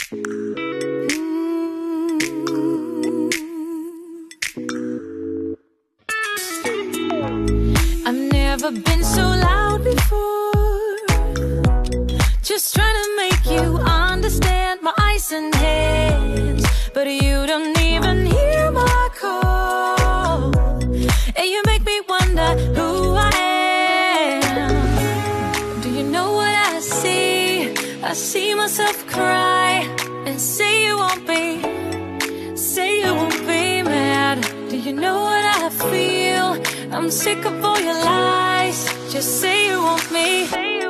I've never been so loud before, just trying to make you understand my eyes and hands, but you don't even hear my call, and you make me wonder who I am. Do you know what I see? I see myself cry and say you won't be mad. Do you know what I feel? I'm sick of all your lies. Just say you want me.